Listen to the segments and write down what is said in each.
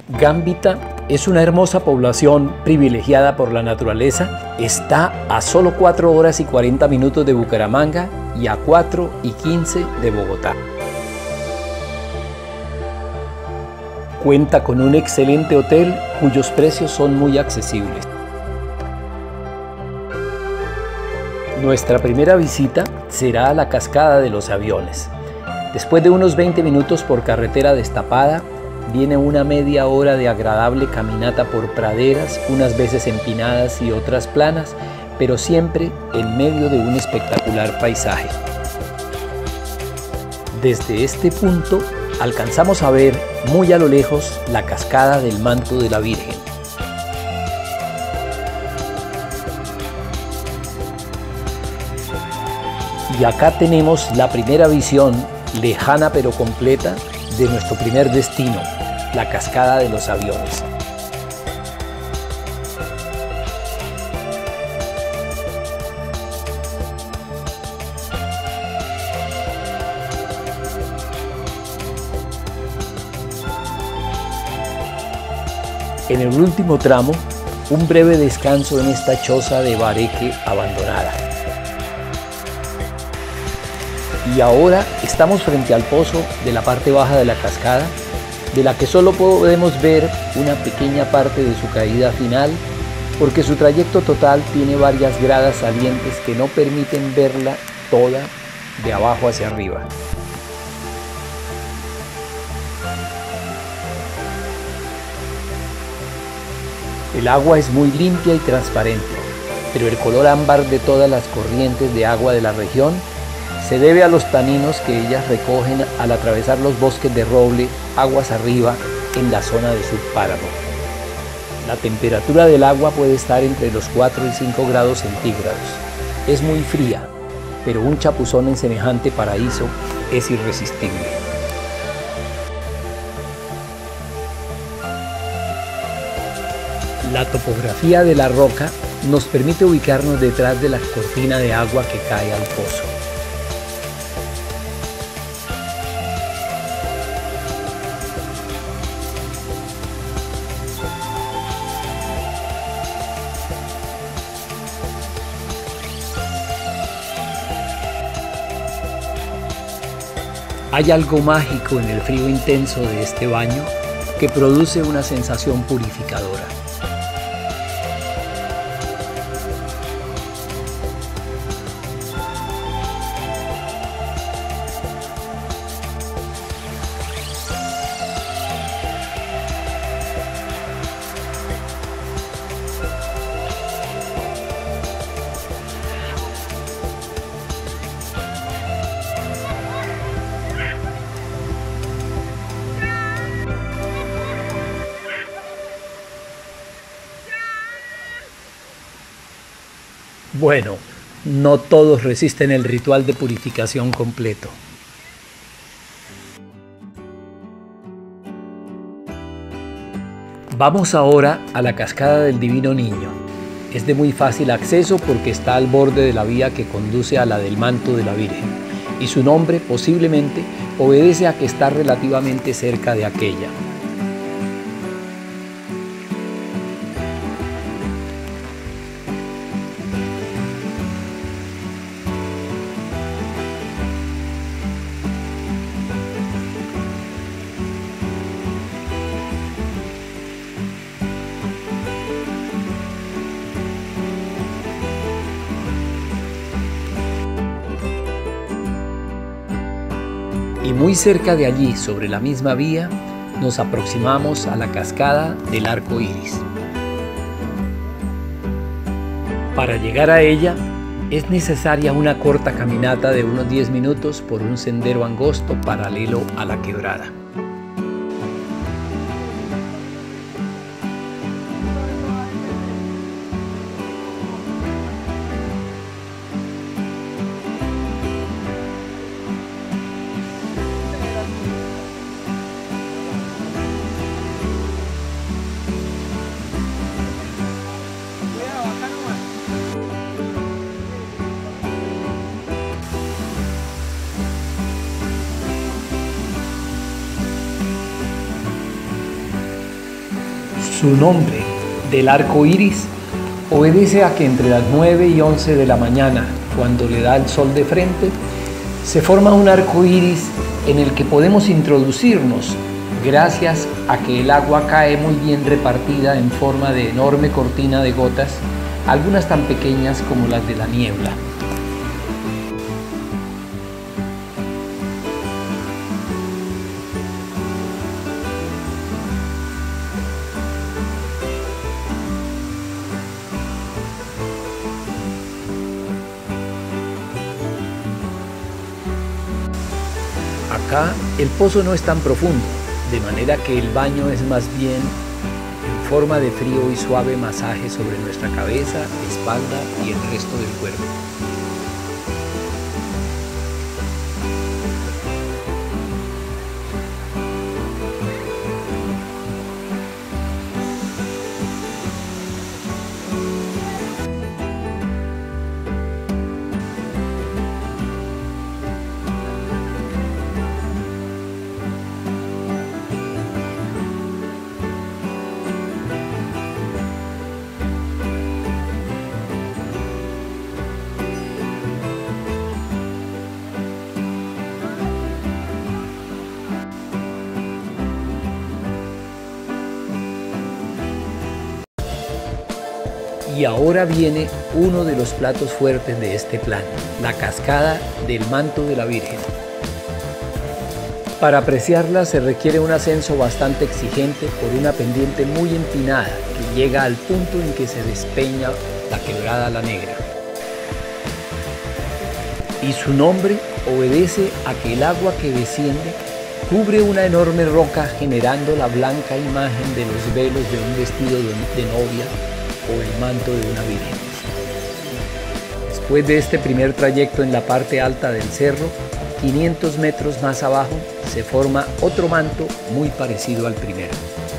Gambita es una hermosa población privilegiada por la naturaleza. Está a solo 4 horas y 40 minutos de Bucaramanga y a 4 y 15 de Bogotá. Cuenta con un excelente hotel cuyos precios son muy accesibles. Nuestra primera visita será a la Cascada de los Aviones. Después de unos 20 minutos por carretera destapada, viene una media hora de agradable caminata por praderas, unas veces empinadas y otras planas, pero siempre en medio de un espectacular paisaje. Desde este punto alcanzamos a ver muy a lo lejos la cascada del Manto de la Virgen. Y acá tenemos la primera visión, lejana pero completa, de nuestro primer destino, la Cascada de los Aviones. En el último tramo, un breve descanso en esta choza de bareque abandonada. Y ahora estamos frente al pozo de la parte baja de la cascada, de la que solo podemos ver una pequeña parte de su caída final, porque su trayecto total tiene varias gradas salientes que no permiten verla toda de abajo hacia arriba. El agua es muy limpia y transparente, pero el color ámbar de todas las corrientes de agua de la región se debe a los taninos que ellas recogen al atravesar los bosques de roble aguas arriba en la zona de subpáramo. La temperatura del agua puede estar entre los 4 y 5 grados centígrados. Es muy fría, pero un chapuzón en semejante paraíso es irresistible. La topografía de la roca nos permite ubicarnos detrás de la cortina de agua que cae al pozo. Hay algo mágico en el frío intenso de este baño que produce una sensación purificadora. Bueno, no todos resisten el ritual de purificación completo. Vamos ahora a la Cascada del Divino Niño. Es de muy fácil acceso porque está al borde de la vía que conduce a la del Manto de la Virgen, y su nombre posiblemente obedece a que está relativamente cerca de aquella. Y muy cerca de allí, sobre la misma vía, nos aproximamos a la cascada del Arco Iris. Para llegar a ella, es necesaria una corta caminata de unos 10 minutos por un sendero angosto paralelo a la quebrada. Su nombre, del arco iris, obedece a que entre las 9 y 11 de la mañana, cuando le da el sol de frente, se forma un arco iris en el que podemos introducirnos gracias a que el agua cae muy bien repartida en forma de enorme cortina de gotas, algunas tan pequeñas como las de la niebla. Acá el pozo no es tan profundo, de manera que el baño es más bien en forma de frío y suave masaje sobre nuestra cabeza, espalda y el resto del cuerpo. Y ahora viene uno de los platos fuertes de este plan, la cascada del Manto de la Virgen. Para apreciarla se requiere un ascenso bastante exigente por una pendiente muy empinada que llega al punto en que se despeña la Quebrada La Negra. Y su nombre obedece a que el agua que desciende cubre una enorme roca, generando la blanca imagen de los velos de un vestido de novia o el manto de una virgen. Después de este primer trayecto en la parte alta del cerro, 500 metros más abajo se forma otro manto muy parecido al primero.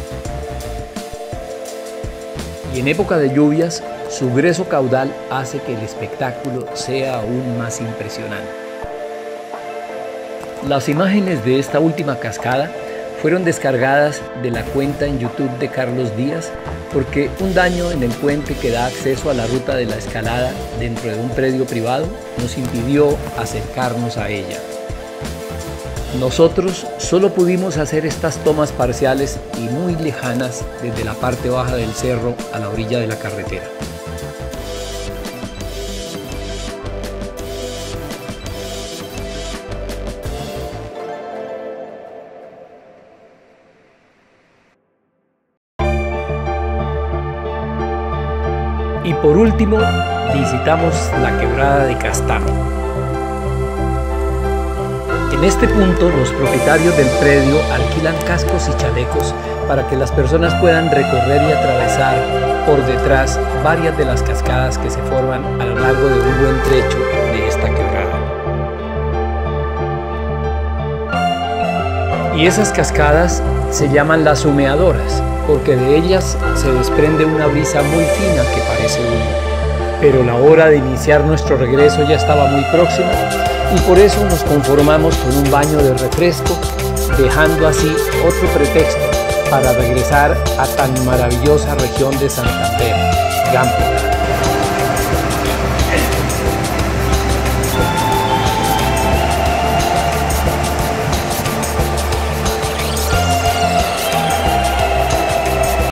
Y en época de lluvias, su grueso caudal hace que el espectáculo sea aún más impresionante. Las imágenes de esta última cascada fueron descargadas de la cuenta en YouTube de Carlos Díaz porque un daño en el puente que da acceso a la ruta de la escalada dentro de un predio privado nos impidió acercarnos a ella. Nosotros solo pudimos hacer estas tomas parciales y muy lejanas desde la parte baja del cerro a la orilla de la carretera. Y por último, visitamos la Quebrada de Castano. En este punto, los propietarios del predio alquilan cascos y chalecos para que las personas puedan recorrer y atravesar por detrás varias de las cascadas que se forman a lo largo de un buen trecho de esta quebrada. Y esas cascadas se llaman las humeadoras, porque de ellas se desprende una brisa muy fina que parece humo. Pero la hora de iniciar nuestro regreso ya estaba muy próxima y por eso nos conformamos con un baño de refresco, dejando así otro pretexto para regresar a tan maravillosa región de Santander, Gampeta.